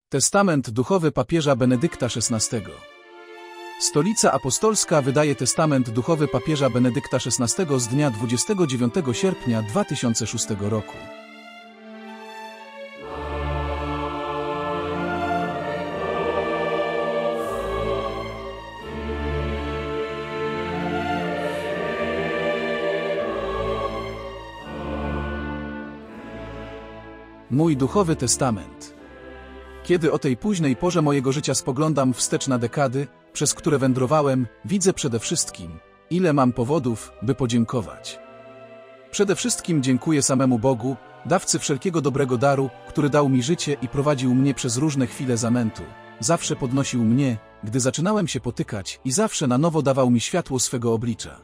Testament duchowy papieża Benedykta XVI. Stolica Apostolska wydaje testament duchowy papieża Benedykta XVI z dnia 29 sierpnia 2006 roku. Mój duchowy testament. Kiedy o tej późnej porze mojego życia spoglądam wstecz na dekady, przez które wędrowałem, widzę przede wszystkim, ile mam powodów, by podziękować. Przede wszystkim dziękuję samemu Bogu, dawcy wszelkiego dobrego daru, który dał mi życie i prowadził mnie przez różne chwile zamętu. Zawsze podnosił mnie, gdy zaczynałem się potykać, i zawsze na nowo dawał mi światło swego oblicza.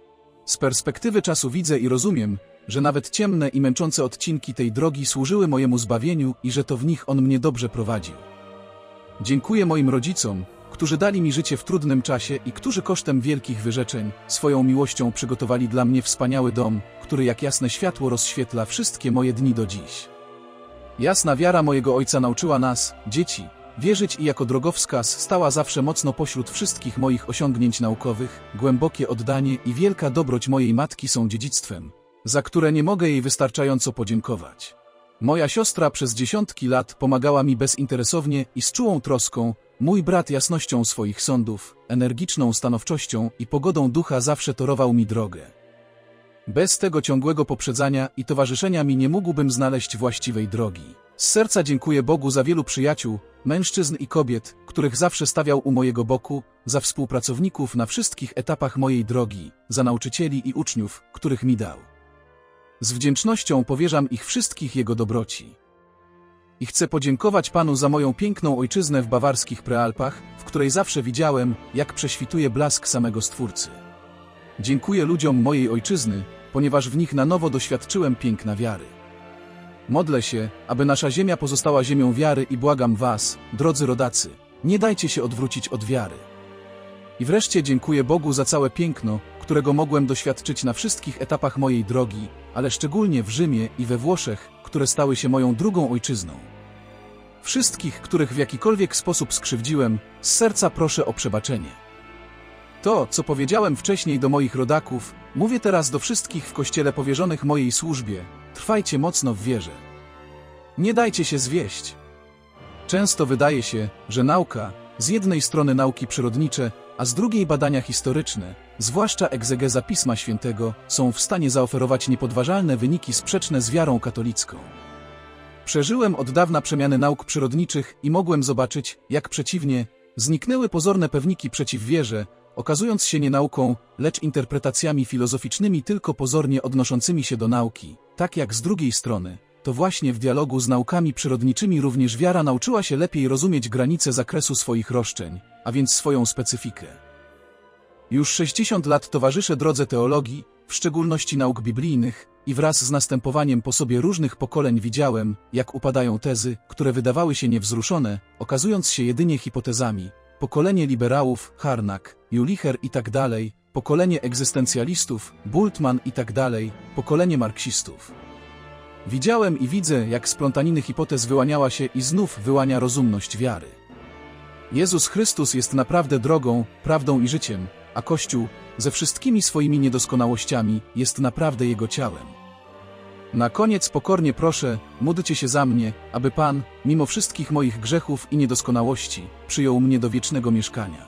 Z perspektywy czasu widzę i rozumiem, że nawet ciemne i męczące odcinki tej drogi służyły mojemu zbawieniu i że to w nich On mnie dobrze prowadził. Dziękuję moim rodzicom, którzy dali mi życie w trudnym czasie i którzy kosztem wielkich wyrzeczeń, swoją miłością przygotowali dla mnie wspaniały dom, który jak jasne światło rozświetla wszystkie moje dni do dziś. Jasna wiara mojego ojca nauczyła nas, dzieci, wierzyć i jako drogowskaz stała zawsze mocno pośród wszystkich moich osiągnięć naukowych. Głębokie oddanie i wielka dobroć mojej matki są dziedzictwem, za które nie mogę jej wystarczająco podziękować. Moja siostra przez dziesiątki lat pomagała mi bezinteresownie i z czułą troską, mój brat jasnością swoich sądów, energiczną stanowczością i pogodą ducha zawsze torował mi drogę. Bez tego ciągłego poprzedzania i towarzyszenia mi nie mógłbym znaleźć właściwej drogi. Z serca dziękuję Bogu za wielu przyjaciół, mężczyzn i kobiet, których zawsze stawiał u mojego boku, za współpracowników na wszystkich etapach mojej drogi, za nauczycieli i uczniów, których mi dał. Z wdzięcznością powierzam ich wszystkich Jego dobroci. I chcę podziękować Panu za moją piękną ojczyznę w bawarskich Prealpach, w której zawsze widziałem, jak prześwituje blask samego Stwórcy. Dziękuję ludziom mojej ojczyzny, ponieważ w nich na nowo doświadczyłem piękna wiary. Modlę się, aby nasza ziemia pozostała ziemią wiary i błagam Was, drodzy rodacy, nie dajcie się odwrócić od wiary. I wreszcie dziękuję Bogu za całe piękno, którego mogłem doświadczyć na wszystkich etapach mojej drogi, ale szczególnie w Rzymie i we Włoszech, które stały się moją drugą ojczyzną. Wszystkich, których w jakikolwiek sposób skrzywdziłem, z serca proszę o przebaczenie. To, co powiedziałem wcześniej do moich rodaków, mówię teraz do wszystkich w Kościele powierzonych mojej służbie: trwajcie mocno w wierze. Nie dajcie się zwieść. Często wydaje się, że nauka, z jednej strony nauki przyrodnicze, a z drugiej badania historyczne, zwłaszcza egzegeza Pisma Świętego, są w stanie zaoferować niepodważalne wyniki sprzeczne z wiarą katolicką. Przeżyłem od dawna przemiany nauk przyrodniczych i mogłem zobaczyć, jak przeciwnie, zniknęły pozorne pewniki przeciw wierze, okazując się nie nauką, lecz interpretacjami filozoficznymi tylko pozornie odnoszącymi się do nauki. Tak jak z drugiej strony, to właśnie w dialogu z naukami przyrodniczymi również wiara nauczyła się lepiej rozumieć granice zakresu swoich roszczeń, a więc swoją specyfikę. Już 60 lat towarzyszę drodze teologii, w szczególności nauk biblijnych, i wraz z następowaniem po sobie różnych pokoleń widziałem, jak upadają tezy, które wydawały się niewzruszone, okazując się jedynie hipotezami. Pokolenie liberałów, Harnack, Julicher i tak dalej, pokolenie egzystencjalistów, Bultmann i tak dalej, pokolenie marksistów. Widziałem i widzę, jak z plątaniny hipotez wyłaniała się i znów wyłania rozumność wiary. Jezus Chrystus jest naprawdę drogą, prawdą i życiem, a Kościół, ze wszystkimi swoimi niedoskonałościami, jest naprawdę Jego ciałem. Na koniec pokornie proszę, módlcie się za mnie, aby Pan, mimo wszystkich moich grzechów i niedoskonałości, przyjął mnie do wiecznego mieszkania.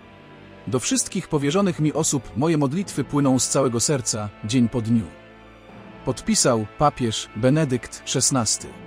Do wszystkich powierzonych mi osób moje modlitwy płyną z całego serca, dzień po dniu. Podpisał papież Benedykt XVI.